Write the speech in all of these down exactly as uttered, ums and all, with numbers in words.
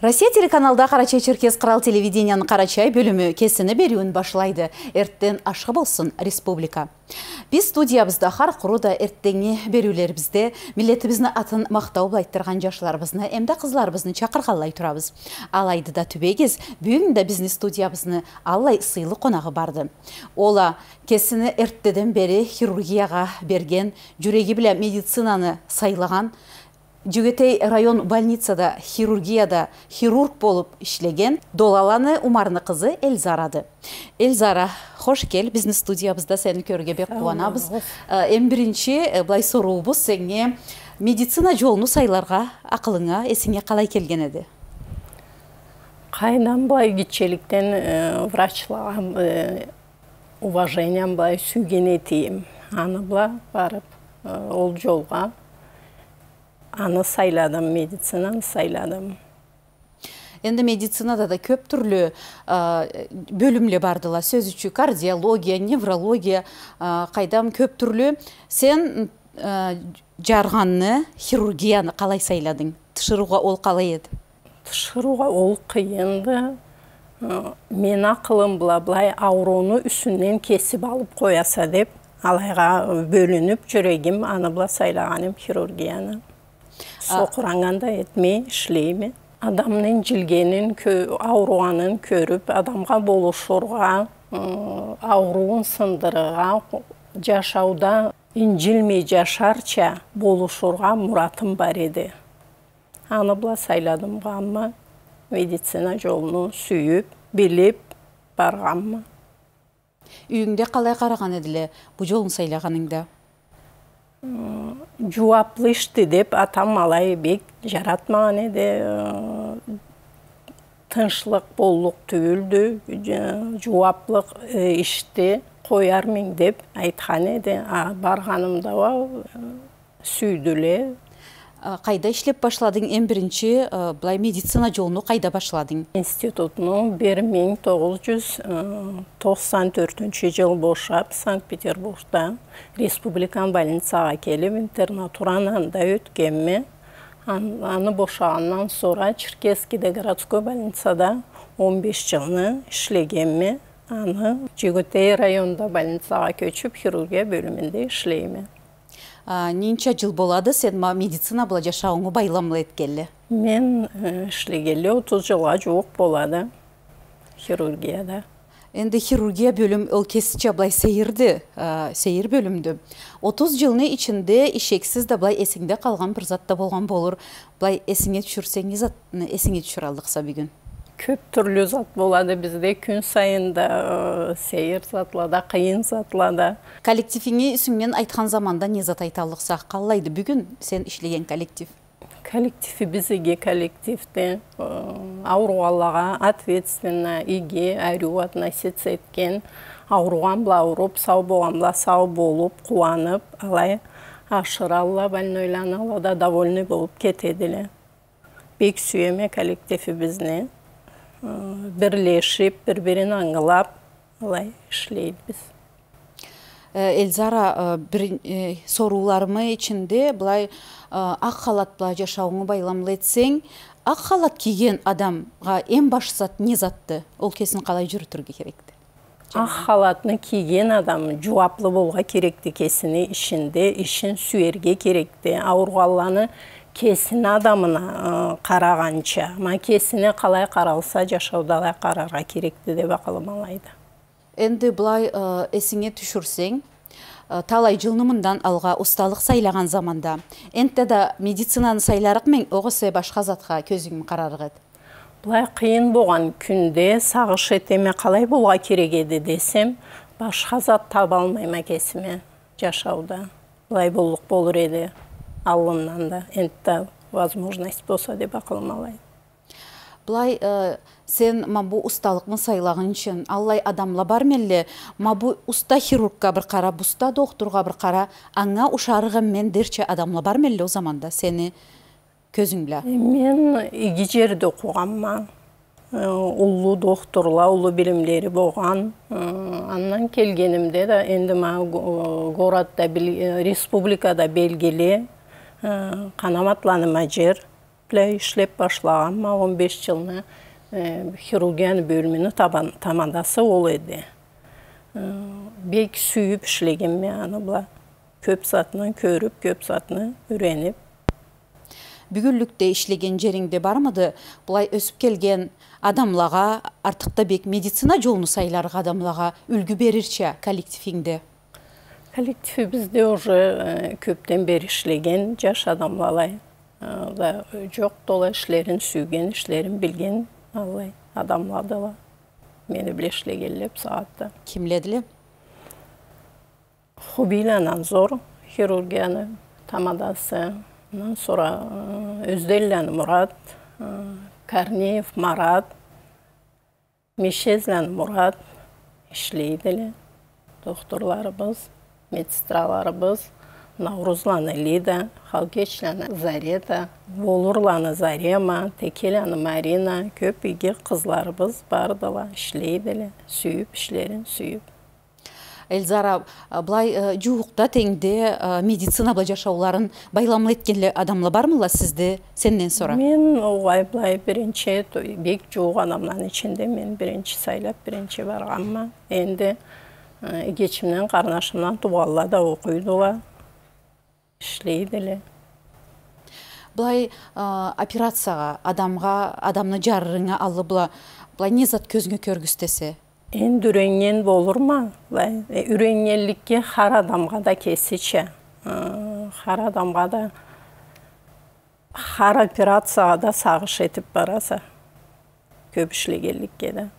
Россия телеканалда Карачай-Черкес Кырал телевидениянын Карачай бөлүмү кесini берүүн башлайды. Эрттен ашкы болсун республика. Биз студиябызда хар куруда эрттеңи берүүлерибизде миллетибиздин атын мактоо булайттырган жашларыбызны, эмде кызларыбызны чакыргалай турабыз. Алайды да түбегиз, бүгүн да биздин студиябыздын аллай сыйлы конагы барды. Ола кесini эрттеден бери хирургияга берген, жүрөги биле медицинаны сайлаган, Жүгетей район больницада хирургияда хирург болып ишлеген Долаланы Умарны кызы Эльзарады. Эльзара, хош кел, биздин студиябызда сени көрүүгө бек кубанабыз. Эң биринчи былай сурообуз сеңе медицина жолуну сайларга акылыңа, эсиңе калай келген эди? Кайдан былай кичиликтен врачлаган уважением былай сүйген этийим. Аны былай барып ол жолга Аны сайладым, медицинаны сайладым. Енді медицинада да көп түрлі бөлімле бардыла. Сөз үчі кардиология, неврология, қайдам көп түрлі. Сен жарғанны, хирургияны қалай сайладың? Тышыруға ол қалай еді? Тышыруға ол қиынды. Мен ақылым бұла-бұлай ауруны үсінен кесіп алып қояса деп, алайға бөлініп жүрегім, аны бұла сайлағаным хирургияны. Соқыраңанда етмей, ішлейме. Адамның жылгенін, ауруанын көріп, адамға болушырға, ауруын сындырыға, жашауда инжилмей жашарча болушырға мұратым бар еді. Аны бұла сайладым ғамма, медицина жолunu сүйіп, біліп барғамма. Үйіңде қалай қараған еділі бұл жолын сайлағаныңда? Жуаплы ішті деп атам малай бек жаратмаған еді. Тыншылық боллық түйілді, жуаплық ішті қоярмын деп айтқан еді. Барғанымда сүйділе. Қайда ішлеп башладың? Ең бірінші бұлай медицина жолыны қайда башладың? Институтының бір мың тоғыз жүз тоқсан төртінші жыл бошап, Санкт-Петербургда республикан больницаға келіп, интернатураны анда өткенме. Аны бошағаннан sonra Черкесскийде городской больницада он беш жылны ішлегенме. Аны Жүгетей районда больницаға көчіп, хирургия бөлімінде ішлейме. Ненче жыл болады, сен медицина бұла жашауыңы байламлы еткелі? Мен ішлегелі отыз жылға жоқ болады хирургияда. Енді хирургия бөлім ол кесіче бұлай сейірді, сейір бөлімді. отыз жылны ішінде ішексіз де бұлай есіңде қалған бір затта болған болыр. Бұлай есіңе түшірсеңіз есіңе түшір алдықса бүгін? Көп түрлі зат болады бізде, күн сайында сейір затлада, қиын затлада. Коллективіңе үсіңмен айтқан заманда не зат айталықса қаллайды бүгін сен ішлеген коллектив? Коллективі бізге коллективді ауруалаға ответственно, иге, әру относиться еткен, ауруған бұла ауруп, сау болған бұла сау болып, қуанып, алай ашыралла, больнойланала да довольны болып кетеділі. Бек сүйеме коллективі бізіне. Бірлешіп, бір-бірін аңғылап, алай ішлейді біз. Эльзара, соруларымы ішінде бұлай ақ халат бұлай жашауыңы байламлы етсең, ақ халат киген адамға ең башысат не затты? Ол кесін қалай жүрітірге керекті? Ақ халатны киген адам жуаплы болға керекті кесіні ішінде, ішін сүйерге керекті. Ауырғаланы кесін адамына қарағанша, ма кесіне қалай қаралса жашаудалай қарарға керекті деп ақылымалайды. Енді бұлай есіңе түшірсең, талай жылнымындан алға ұсталық сайлаған заманда, әнтті да медицинаны сайларық мен оғысы башқа затқа көзіңім қарарғы еді? Бұлай қиын болған күнде сағыш етеме қалай болға керек еді десем, башқа зат таба алмайма кесіме жашауда. Бұлай болық болыр еді. Аллымнан да, әнтті возможность болса деп ақылымалайды. Бұлай, сен бұл ұсталықмын сайлағын үшін, Аллай адамла бар мәлі, бұл ұста хирургқа бір қара, бұста доқтырға бір қара, аңа ұшарығын мен дерче адамла бар мәлі о заманда, сені көзіңлі? Мен игі жерді қоғамма, ұлы доқтырла, ұлы білімлері болған. Аннан келгенімде де, енді ма горадда, республикада белгілі, қанаматланыма жер, біле ішлеп башлағанма он беш жылны хирургияны бөліміні тамандасы ол еді. Бек сүйіп ішлеген ме аны бұла. Көп затынан көріп, көп затынан үйреніп. Бүгүнлүктө иштеген жериңде бармыды? Булай өсүп келген адамлага, артыкта бек медицина жолуну сайларга адамлага үлгү берирче коллективиңде? Коллективи бизде уже көптен бери иштеген жаш адамлалай. Жок дола ишлерин сүйген, ишлерин билген адамладыла. Мени биле ишлегенлеп саатта. Кимледиле? Хубилан Анзор, хирургияны тамадасы. Ondan sonra Özdelyan Murat, Karniyev Marat, Mişezlan Murat işleydiler. Doktorlarımız, medstralarımız, Navruzlan Lida, Halgeçlan Zareta, Volurlan Zarema, Tekelan Marina, köpüge kızlarımız bardılar, işleydiler. Süyüp, işlerin süyüp. Эльзара, былай жуукта теңде медицина бла жашауларын байламыл эткенле адамла бармыла сизде сенден сора? Мен оғай былай биринчи бек жуук адамдын ичинде мен биринчи сайлап биринчи барганмын. Энди кечимден карнашымдан тубалла да окуйдула, иштейдиле. Былай операцияга адамга, адамны жарырыңа алып була, былай не зат көзүңө көргүстесе? Endi ürengen olur mu? Ürengenlikке har adamga da kesiçe. Har adamga da har operatsiyaya da sağış etip barasa. Köp işlegenlikке de.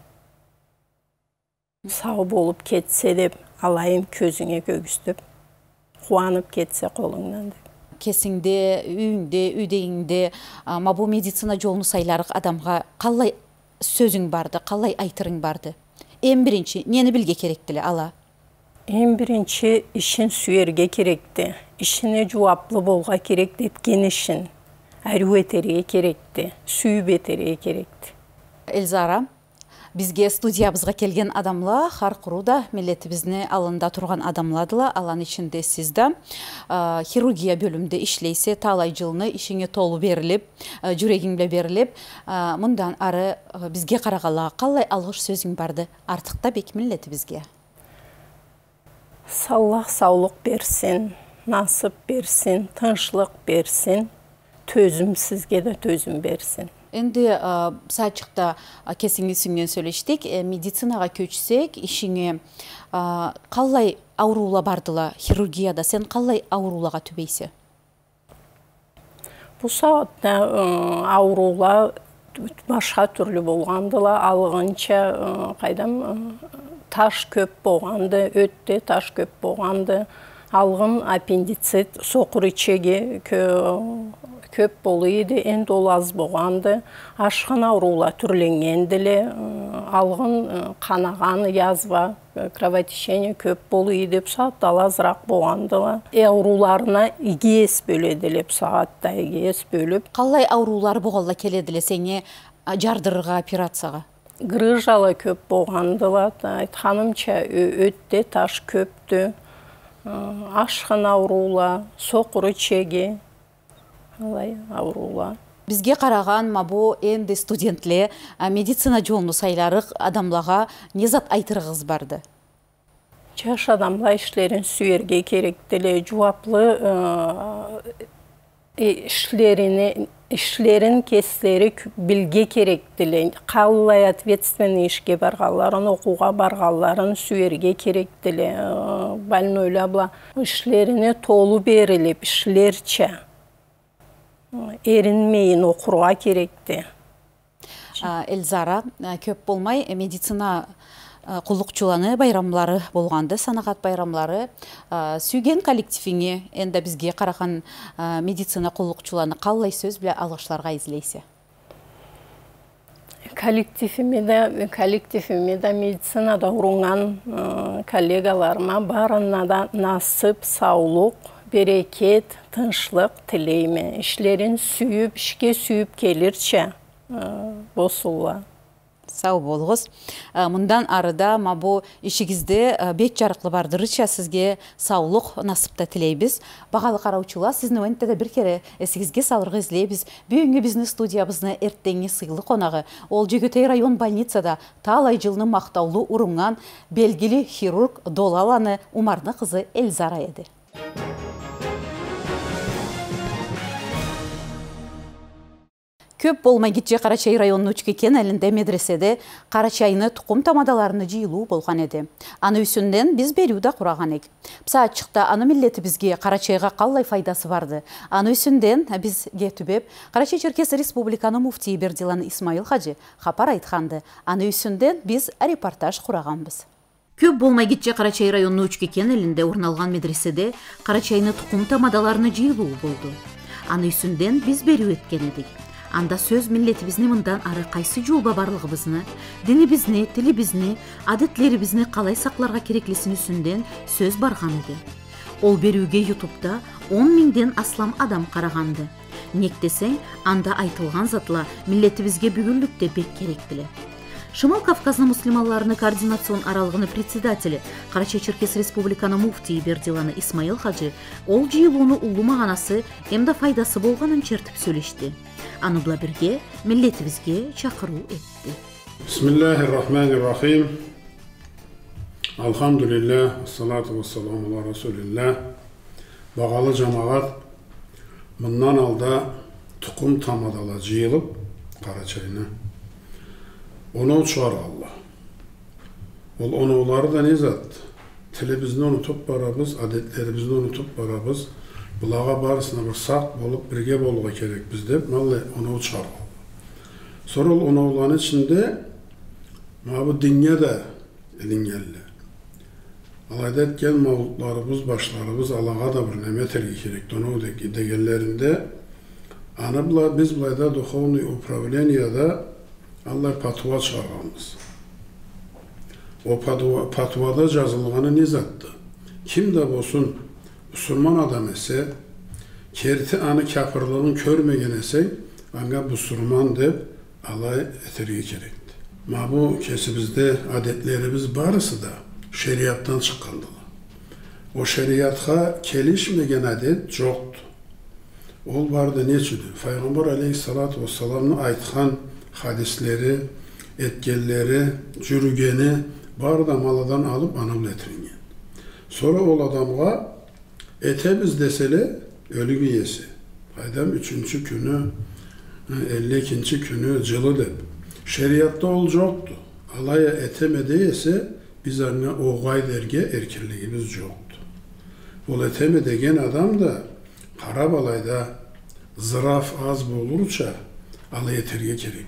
Sağ bolup ketse de alayım közüne kögüstüp. Kuanıp ketse kolundan da. Kesinde, üyünde, üdeğinde, ama bu medicina jolunu saylarıq adamga қалай sözün bardı, қалай айтырың bardı? En birinci, neni bilge kerektili ala? En birinci işin süyerge kerekti. İşine cevaplı bolga kerekti, etken işin. Әру етерге kerekti, süyüp етерге kerekti. Эльзара, bizge студиябызга келген адамла, har kurуда milletibizne alında turgan adamladıla, alan içinde sizde. Хирургия bölümde işleyse, talay жылны işine tolu berilip, жүрегіңле berilip, mundan arı bizge qaragala, қалай algış sözün bardı, artık da bek milletibizge. Allah sağlık bersin, nasip bersin, tınçlık bersin, tözüm sizge de tözüm bersin. Endi saçıkta kesinlikle süngön söyleştik. Medicinaga köçsek, işine қалай aurula bardıla хирургияда, sen қалай aurulaga tübeysi? Bu saatte aurula başka türlü bolgandıla, alğınça qaydam taş köp bolgandı, ötте taş köp bolgandı. Alğın apenditsit, soqur içegi köp boluydu, en dolu az bolgandı. Aşkın aurula türlengенділі, alğın qanağanı yazva, kravotişeni köp boluydu, saat dalazırak bolgandıla. Aurularına igies böledilip, saatta igies bölüp. Қалай aurular boğalla keledile seni jardırırga operatsiyaga? Gryjalı köp bolgandıla, aytxanımça ötте taş köptü. Aşkın aurula, soqur içegi, aurula. Bizge qarаған ma bu endi studentle medicina jolunu saylarıq adamlaga ne zat aytırığız bardı? Jaş adamla işlerin süyerge kerektili, cevaplı işlerini, işlerin kesleri bilge kerektili, қалай ответственный işge barğalların, okuğa barğalların süyerge kerektili, больнойлар bula işlerini tolu berilip, işlerçe erinmeyin okurğa kerekti. Эльзара, köp bolmay medicina құллукчуланы байрамлары болғанды, санағат байрамлары. Сүйген коллективіңе, енді бізге қараған медицина құллукчуланы қалай сөз біле алғышларға излейсе? Коллективіме де медицинада ұрынған коллегаларыма барына да насып, саулық, bereket, tınçlık tileyme. İşlerin süyüp, işke süyüp gelirçe bosulla. Сау болғыз. Мындан арыда ма бу ишигизде бет жарыклы бардырыча сизге саулык насыпта тилейбиз. Багалы караучулар, сизни өнтеде бир кере эсигизге салырга излейбиз. Бүгүнкү бизнес студиябызны эртеңги сыйлы конагы ол Жөгөтэй район больницада талай жылны мактаулуу уруңган белгили хирург Долаланы Умарны кызы Эльзара эди. Көп болмай кетче Карачай районунун Үчкекен элинде медреседе карачайны тукум тамадаларыны жыйылуу болгон эди. Аны үсүндөн биз берүүдө кураган эк. Саатчыкта аны миллети бизге Карачайга калай файдасы барды. Аны үсүндөн бизге түбөп Карачай Черкес Республиканын муфтии Бердилан Исмаил Хажы капар айтканды. Аны үсүндөн биз репортаж кураганбыз. Көп болмай кетче Карачай районунун Үчкекен элинде орун алган медреседе карачайны тукум тамадаларыны жыйылуу болду. Аны үсүндөн биз берүү эткен эдик. Анда сөз миллетибизни мындан ары кайсы жолба барлыгыбызны, динибизни, тилибизни, адетлерибизни калай сакларга кереклисин үсүндөн сөз барган эди. Ол берүүгө ютубта он миңден аслам адам караганды. Нектесең, анда айтылган затла миллетибизге бүгүнлүктө бек керектиле. Шымал Кавказны мусулманларыны координацион аралыгынын председатели Карачай Черкес Республиканын муфтии Бердилан Исмаил Хажы ол жыйылууну улумаганасы эмде файдасы болганын чертип сөйлөштү. Аны була бирге миллетибизге чакыруу этти. Бисмиллахир-рахманир-рахим. Алхамдулиллах, ассалату вассаламу ала расулиллах. Багалы жамаат, мындан алда тукум тамадала жыйылып Карачайны onu çağırırlar. Ol onuları da ne zat? Tilimizni unutup barabız, adetlerimizni unutup barabız. Bulağa barısına bir sak bolup birge boluğa gerek bizde. Vallahi onu çağırırlar. Sonra onu olan içinde bu dünya da elin geldi. Alaydet gel mağlutlarımız, başlarımız Allah'a da bir nimet elgi gerek. Onu da degellerinde anabla biz bulayda duhovni upravleniyada Allah patva çağırmamız. O patva, patvada yazılganı ne zattı? Kim de olsun Müslüman adam ise, kerti anı kafirliğini körmegen ise, anga Müslüman deyip alay eteriye gerekti. Ma bu kesibizde adetlerimiz barısı da şeriattan çıkandılar. O şeriatha kelişmegen adet yoktu. Ol vardı neçidi? Peygamber aleyhissalatu vesselam'ın aytkan hadisleri, etkelleri, cürügeni bar da maladan alıp anıl etiringen. Sonra ol adamga ete biz desele ölü giyesi. Haydam üçüncü günü, elli ikinci günü cılı dep. Şeriatta ol yoktu. Alaya eteme deyese biz anne oğay derge erkirliğimiz yoktu. Ol eteme degen adam da Karabalayda zıraf az bulurça alay eterge gerekti.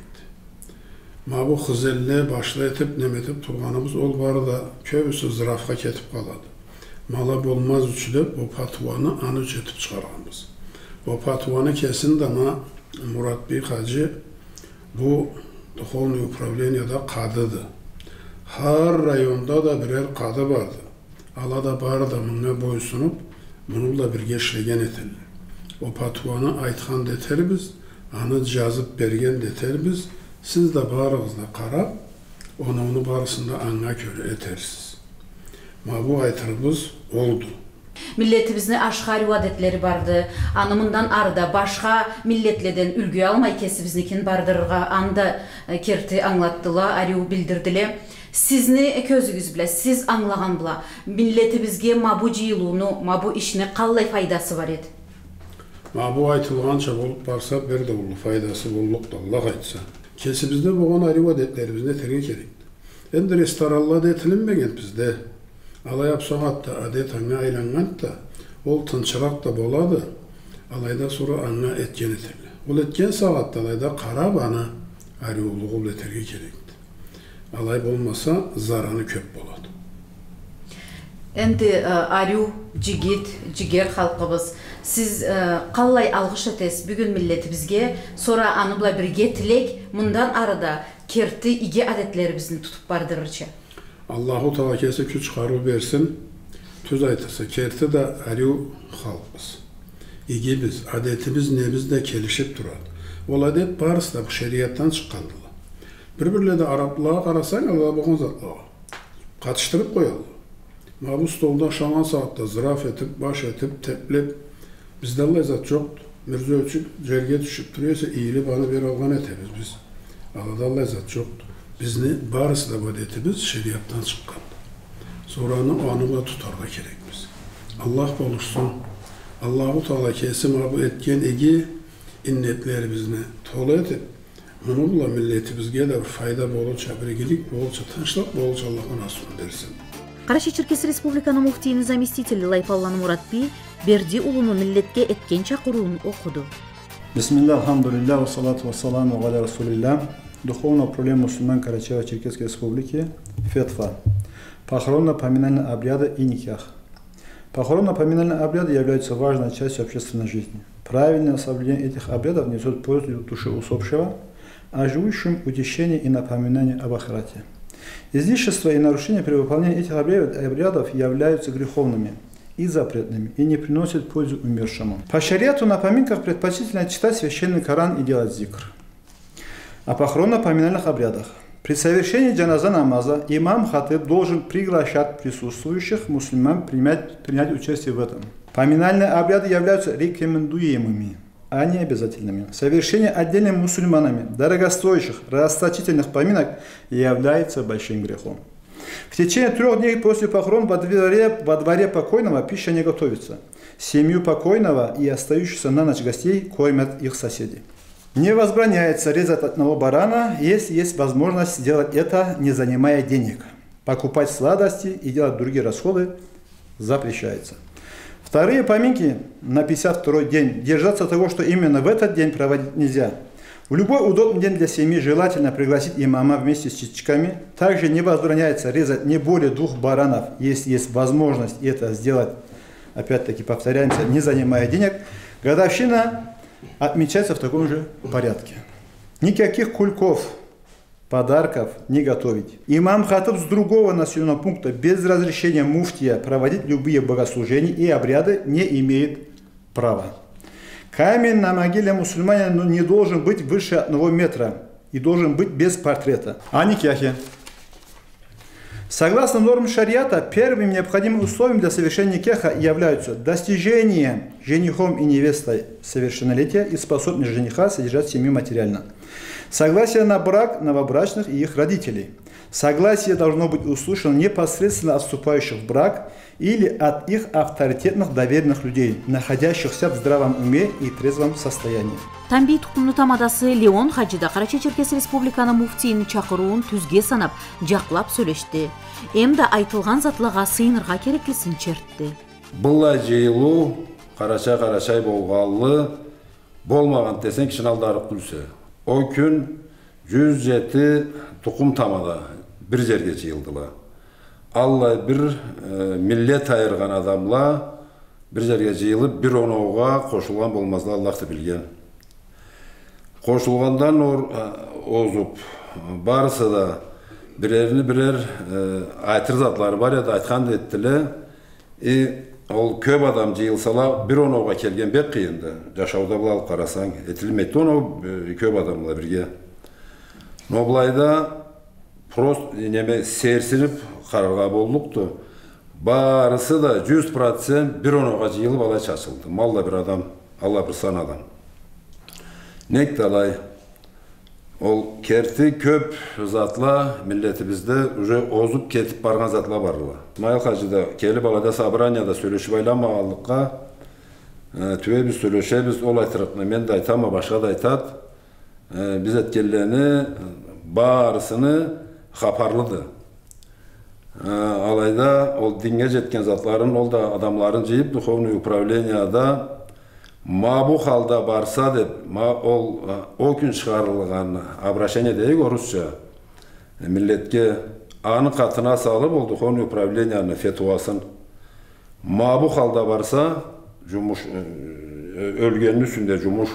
Ma bu hızelle başla etip nemetip turganımız ol barı da köbüsü zırafka ketip kaladı. Mala bolmaz üçülüp o patvanı anı etip çıkarağımız. O patvanı kesin de ma Murat Bey Hacı bu Duhovni Upravleniyada kadıdı. Her rayonda da birer kadı vardı. Ala da barı da mına boysunup bununla bir geçlegen etirler. O patvanı aytkan deterbiz, anı cazıp bergen deterbiz. Siz de barığızda qarab, onu onu barısında anına göre etersiz. Ma bu aytırımız oldu. Milletimizni aşkarı adetleri bardı. Anımından arda başka milletlerden ülgü almay kesibiznikin bardırırga anda kerti anlattıla, arıu bildirdile. Sizni közügüz bile, siz anlagan bile, milletimizge ma bu jıyılığını, ma bu işine kallay faydası var edi. Ma bu aytılgança bolup barsa, bir de ulu faydası bolluk da Allah aytsa. Kesibizde boğan arıu adetlerimizde terge gerekti. Endi restoralla da etilinmegen bizde. Alay yapsak hatta adet anna aylangan da, ol tınçırak da boladı. Alayda sonra anna etken etirli. Ol etken sağatta alayda qarab ana arıuluğu ol eterge gerekti. Alay bolmasa zaranı köp boladı. Endi arıu, jigit, jiger halkımız, siz kallay algış etes bugün milletibizge, sonra anıbla birge tilek, mundan arada kerti ige adetlerimizni tutup bardırırça. Allahu Teala kese güç çıkarı versin. Tüz aytırsa kerti de arıu halkımız. İgi biz, adetimiz nebizde kelişip durar. Ol adet barısı da bu şeriattan çıkandılar. Bir-birle de Araplığa karasan Allah bakın zatlığa. Katıştırıp koyalım. Ma bu stolda şaman saatte zıraf etip, baş etip, teplip, bizde Allah zat çoktu. Mirza ölçük, cerge düşüp duruyorsa iyili bana bir algan etemiz biz. Allah'da Allah zat çoktu. Biz ne? Barısı da bu etimiz şeriattan çıkan. Sonra o anıma tutarga gerek biz. Allah bulursun. Allah-u Teala kesim bu etken egi innetleri bizne tola etip onunla milletibizge de fayda bolunca, birgilik bolunca, tinçlik bolunca Allah'a nasip dersin. Карача-Черкес Республиканы муфтийінің заместителі Лайпалланы Муратби Берди улуну миллетке эткен чакыруун окуду. Бисмилlah, алхамдулиллах, ва салату ва саламу аля расулиллах. Духовное управление мусульман Карачаево-Черкесской Республики, ФЕТФА. Похоронно-поминальные обряды и никях. Похоронно-поминальные обряды являются важной частью общественной жизни. Правильное соблюдение этих обрядов несет пользу душе усопшего, а живущим утешение и напоминание об ахирате. Излишества и нарушения при выполнении этих обрядов являются греховными и запретными и не приносят пользу умершему. По шариату на поминках предпочтительно читать священный Коран и делать зикр. О похоронно-поминальных обрядах. При совершении джаназа намаза имам хатиб должен приглашать присутствующих мусульман принять, принять участие в этом. Поминальные обряды являются рекомендуемыми, а не обязательными. Совершение отдельными мусульманами дорогостоящих, расточительных поминок является большим грехом. В течение трех дней после похорон во дворе, во дворе покойного пища не готовится. Семью покойного и остающихся на ночь гостей кормят их соседи. Не возбраняется резать одного барана, если есть возможность сделать это, не занимая денег. Покупать сладости и делать другие расходы запрещается. Вторые поминки на пятьдесят второй день держаться того, что именно в этот день проводить нельзя. В любой удобный день для семьи желательно пригласить имама вместе с частичками. Также не возбраняется резать не более двух баранов, если есть возможность это сделать, опять-таки повторяемся, не занимая денег. Годовщина отмечается в таком же порядке. Никаких кульков, подарков не готовить. Имам хатиб с другого населенного пункта без разрешения муфтия проводить любые богослужения и обряды не имеет права. Камень на могиле мусульманина не должен быть выше одного метра и должен быть без портрета. А никяхи. Согласно нормам шариата, первым необходимым условием для совершения никаха являются достижение женихом и невестой совершеннолетия и способность жениха содержать семью материально. Согласие на брак новобрачных и их родителей. Согласие должно быть услышано непосредственно от вступающих в брак или от их авторитетных доверенных людей, находящихся в здравом уме и трезвом состоянии. Тамби тукумну тамадасы Леон Хаджида Карача-Черкес Республиканы муфтийин чакыруун түзге санап, жаклап сөйлөштү. Эмда айтылган затлага сыйынырга керектисин чертти. Булла жыйылуу карача-карачай болгалы болмаган десең кишин алдары күлсө. O gün жүз жети tukum tamada bir жерге жыйылдыла. Allah bir e, millet ayırgan adamla bir жерге жыйылып bir onouğa koşulgan bolmazdı Allah'tı bilgen. Koşulgandan or ozup barısı da birerini birer e, aytır zatları var ya da aytkan ettiler. E, ol köp adam jıйылсала bir onouğa kelgen bek kıyındı. Jaşauda bulal karasan etilmekti onu köp adamla birge. Noblayda prost neme sersirip kararga bolduktu. Barısı da yüz prosent bir onouğa jıйылып alay çaçıldı. Malla bir adam, Allah bir san adam. Nek dalay ol kerti köp zatla milletimizde уже ozup ketip bargan zatla barıla. Mayıl Hacı'da kelip alada Sabranya'da söyleşip aylanmağalıkka e, tüve biz söyleşe biz olay tırıkını men de aytama başka da aytat e, biz etkilerini barısını haparlıdı. E, alayda ol dinge jetken zatların ol da adamların jeyip duhovnu upravleniyada ma bu halda barsa deb ma ol o gün çıkarılgan обращение deyik Rusça milletke anı katına sağlıp oldu konu upravleniyanın fetvasın ma bu halda barsa cumuş ölgenin üstünde cumuş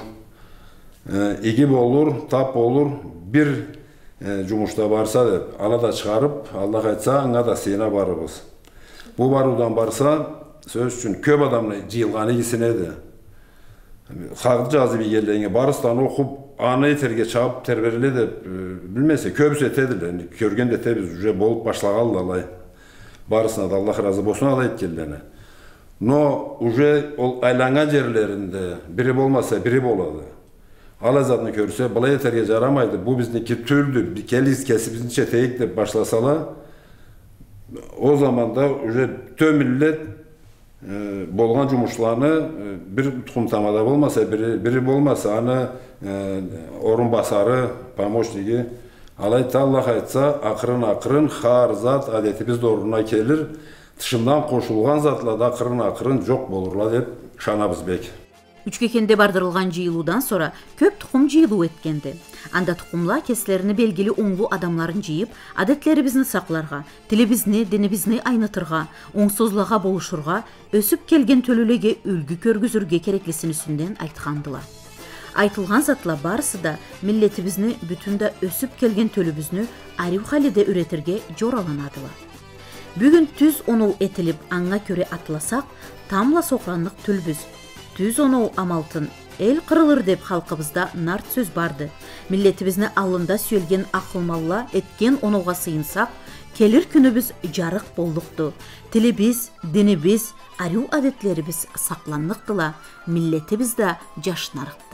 igib olur tap olur bir cumuşta barsa deb ana da çıkarıp Allah aytsa ana da sene barırız bu barudan barsa söz üçün köp adamla jıйылганы кисине de Xalq cazibi yerlerine barıstan okup ana eterge çağıp terberele de bilmese köbüsü etediler. Körgen de etebiz üce bolup başlağal alay. Barısına da Allah razı olsun alay etkilerine. No üce aylangan yerlerinde biri olmasa biri boladı. Hala zatını körse bala eterge caramaydı. Bu bizdeki türlü bir keliz kesip bizim çeteyik de başlasala o zaman da üce tüm millet bolğan cumuşlarını bir tutum tamada olmasa biri biri olmasa ana orun basarı pamoşnigi alayta Allah aytsa akırın akırın har zat adetimiz doğruna gelir dışından koşulgan zatla da akırın akırın çok bolurlar dep şanabız bek. Üçkekende bardırılgan jıyılууdan sonra köp tukum jıyılуу etkendi. Anda tukumlar keslerini belgili oңлуу adamların jıyıp, adetlerimizni saklarga, tilimizni, dinimizni aynatırga, oңсозлага boluşurga, ösüp kelgen tölülege ülgü körgüzürge kereklisini sünden aytkandılar. Aytılgan zatla barısı da milletimizni bütünde ösüp kelgen tölübüznü arıw halide üretirge joralanadılar. Bugün tüz onu etilip anga köre atlasak, tamla sokranlık tülbüz. Tüz onu amaltın, el kırılır dep halkımızda nart söz bardı. Milletimizni alında sülgen akılmalla etken onuğa sıyınsak, kelir günübüz jarık bolduktu. Tilimiz, dinimiz, arıw adetlerimiz saklanlıktıla, milletimiz de jaşnarıktı.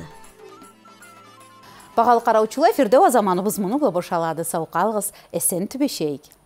Бағалы қараучылар, эфирде о заманыбыз мұны бошалады. Сау қалғыз, эсен түбешейік.